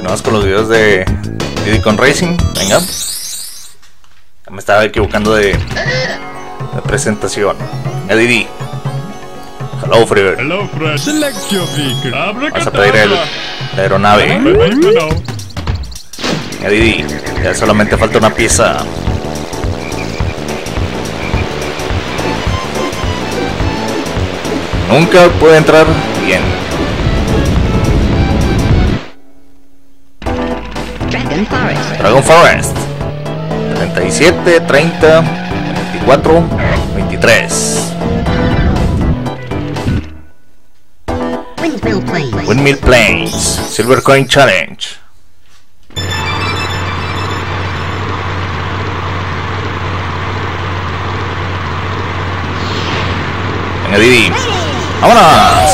Continuamos con los videos de Diddy Kong Racing. Venga. Me estaba equivocando de presentación. Venga, Diddy. Hello, Freebird. Hello, Fred. Select your vehicle. Vamos a pedir la aeronave. Venga, Diddy. Ya solamente falta una pieza. Nunca puede entrar bien. Dragon Forest. 37, 30, 24, 23. Windmill Plains. Silver Coin Challenge. Venga, Diddy. ¡Vámonos!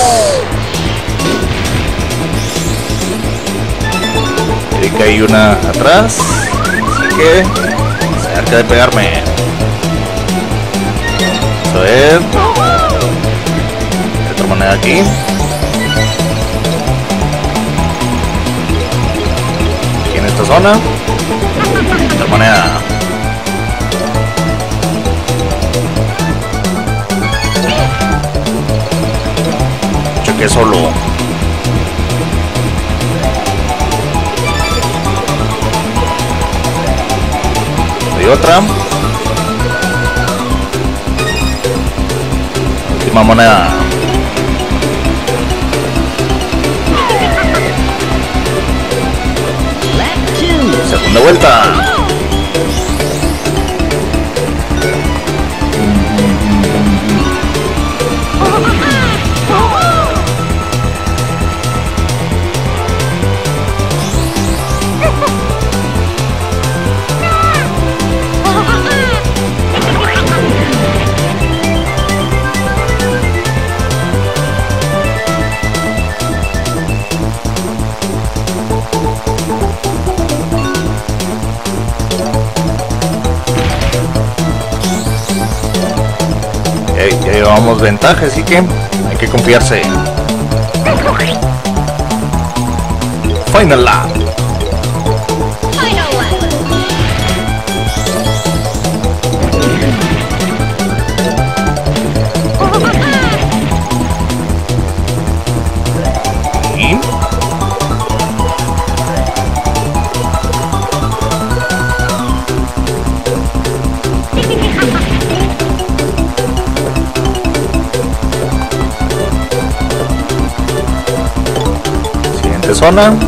Y que hay una atrás, así que cerca de pegarme. Eso es. Hay otra moneda aquí. Aquí en esta zona. Otra moneda. Choque solo. Otra última moneda. Segunda vuelta. Ya llevamos ventaja, así que hay que confiarse. Final lap. Y zona.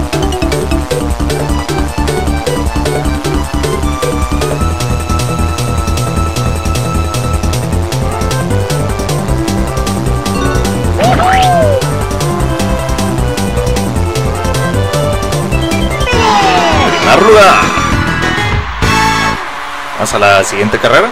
Una rueda. Vamos a la siguiente carrera.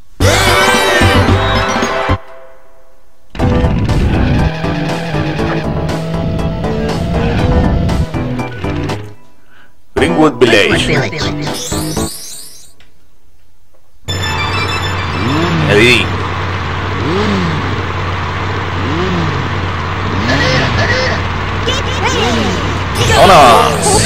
Greenwood Village. Diddy. ¡Vámonos!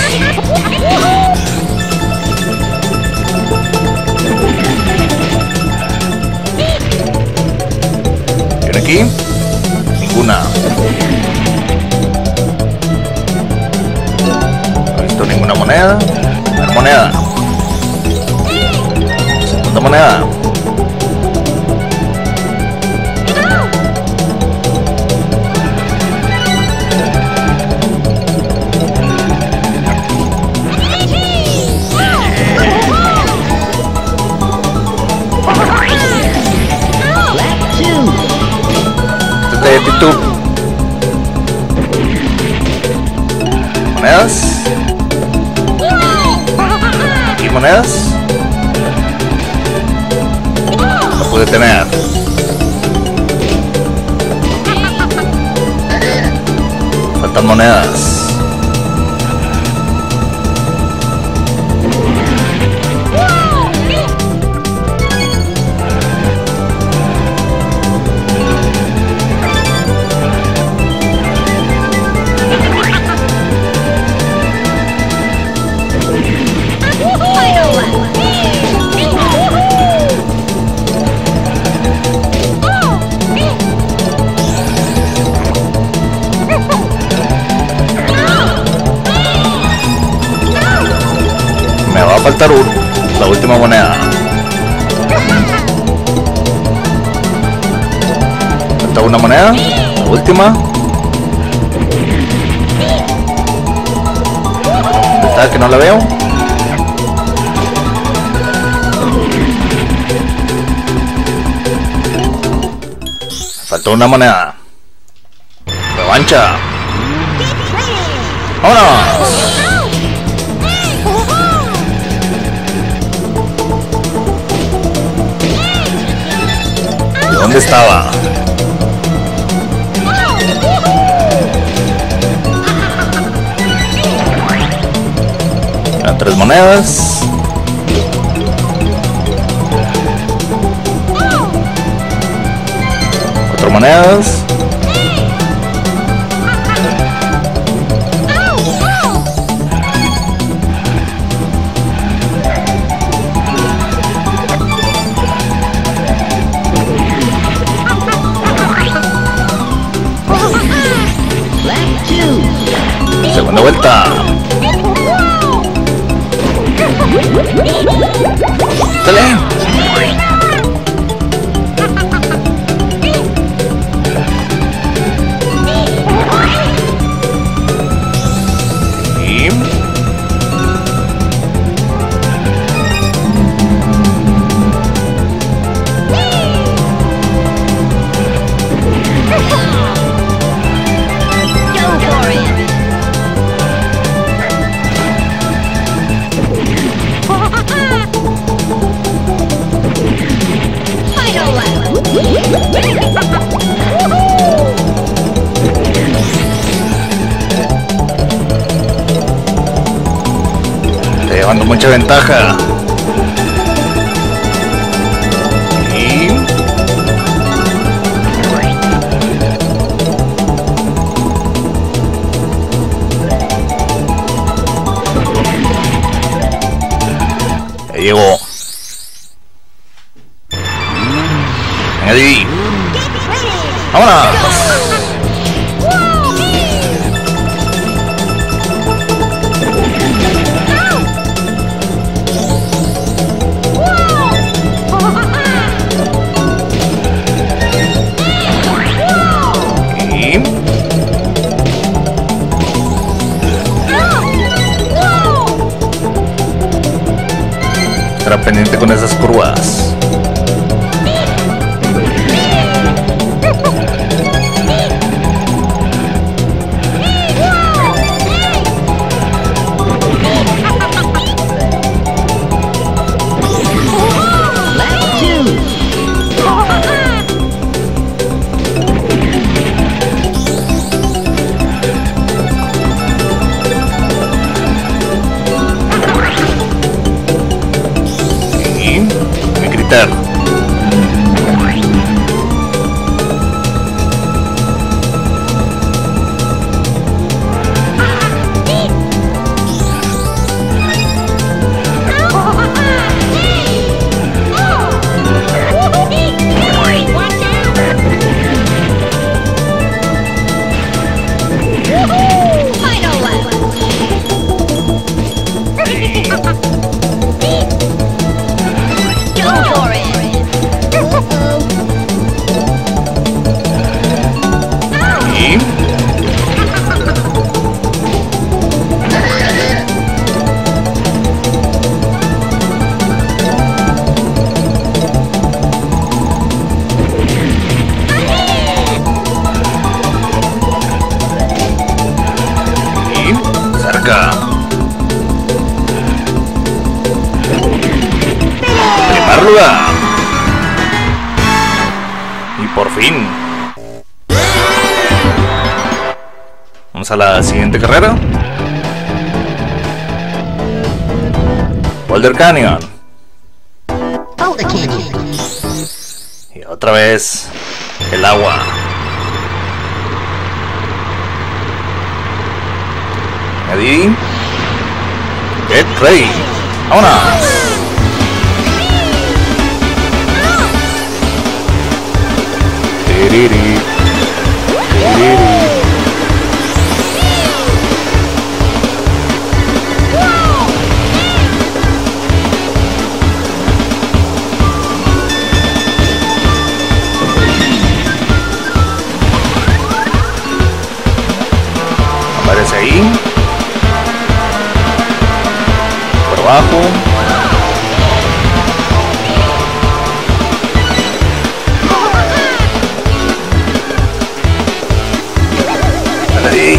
¿Viene aquí? Ninguna. No he visto ninguna moneda. Una moneda. Segunda moneda. De YouTube. Monedas. Y monedas. No pude tener. Faltan monedas. faltar la última moneda. Falta una moneda, la última. ¿Dónde está? Que no la veo. Faltó una moneda. Revancha. ¡Vámonos! ¿Dónde estaba? Eran 3 monedas. Monedas. Segunda vuelta. Dale. Llevando mucha ventaja. Y ya llegó. Venga, Didi. ¡Vámonos! Estará pendiente con esas curvas. Primer lugar. Y por fin. Vamos a la siguiente carrera. Boulder Canyon. Y otra vez el agua. Ready? Get ready. ¡Vámonos! Tiriri. Tiriri. Aparece ahí. Por abajo. Dale ahí.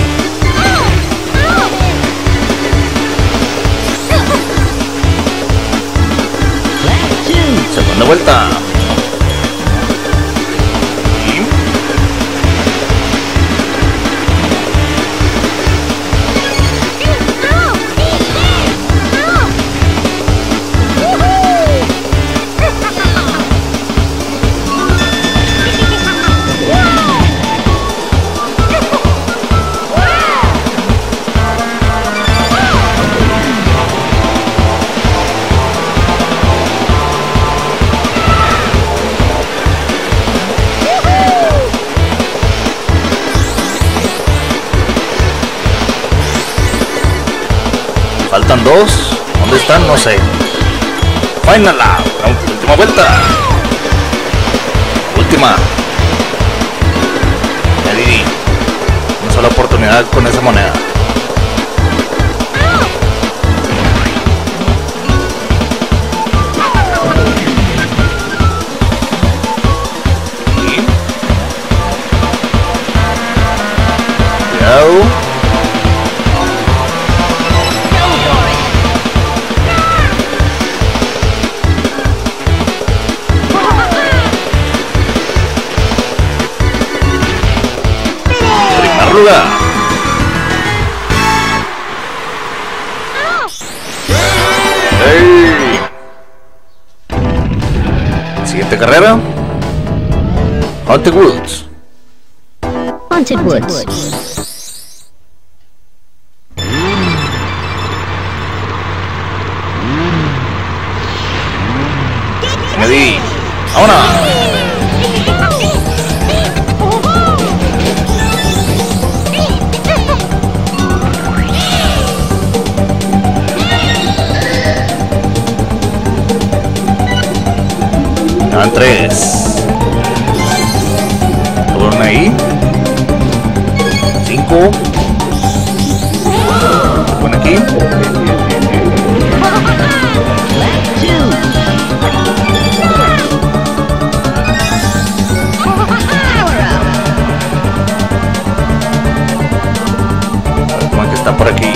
Segunda vuelta. Faltan dos. ¿Dónde están? No sé. Final lap. Última vuelta. Última. Eddie. Una sola oportunidad con esa moneda. Cuidado. Hey. Siguiente carrera. Haunted Woods. Haunted Woods. Eddie. ¡Vámonos! Van 3. Por ahí. 5. Pon aquí. Como que está por aquí.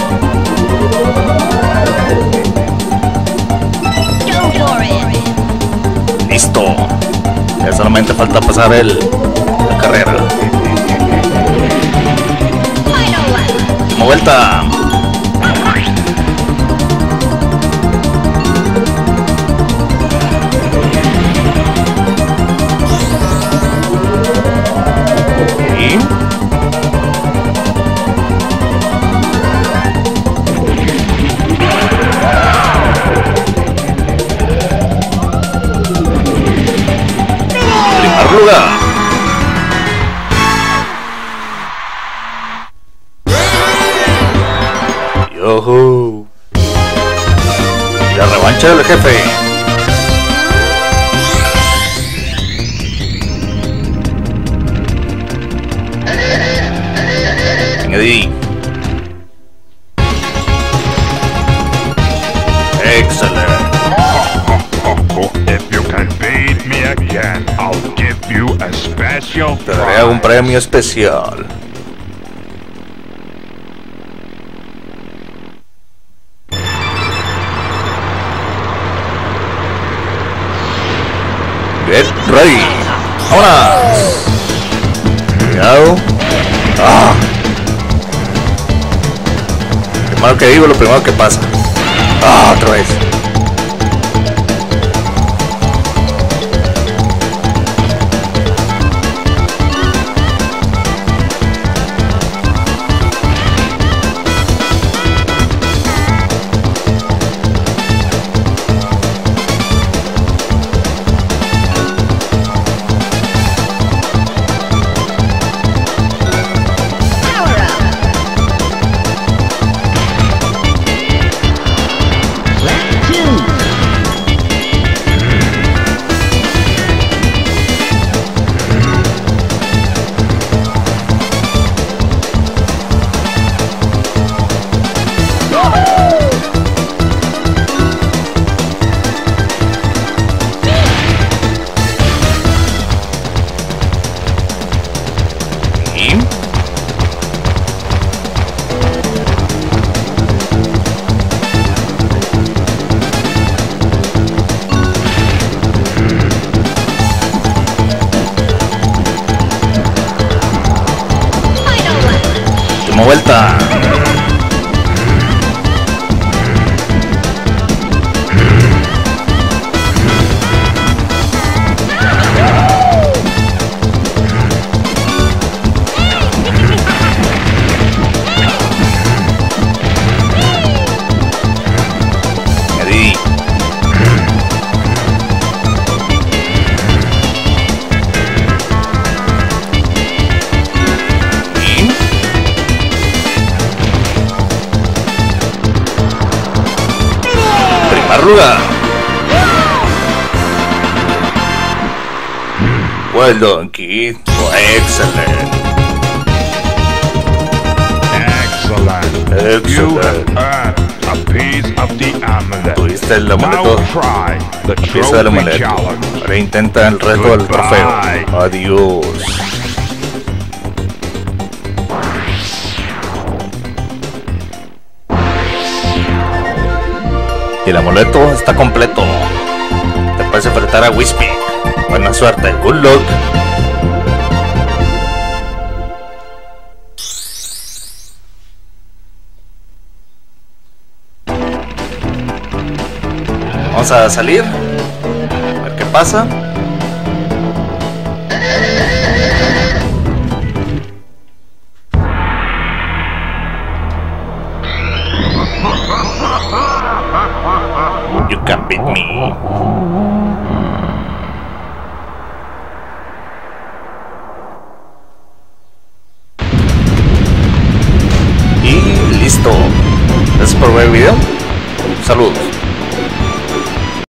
Listo. Ya solamente falta pasar la carrera. Última vuelta. Y lugar. Yoho. La revancha del jefe. Eddie. Excelente. If you can beat me again, I'll give you a special Te daré un premio especial. Get ready. ¡Vámonos! Cuidado. ¡Ah! Lo primero que digo, lo primero que pasa. ¡Ah! Otra vez. Lap 2. Última vuelta. Lugar. Well done, kid. Excellent. Excellent. You have earned a piece of the amulet. Tuviste el amuleto. Pieza del amuleto. Ahora intenta el reto del trofeo. Adiós. Y el amuleto está completo. Te puedes enfrentar a Whispy. Buena suerte, good luck. Vamos a salir. A ver qué pasa. You can't beat me. Y listo. Gracias por ver el video. Saludos.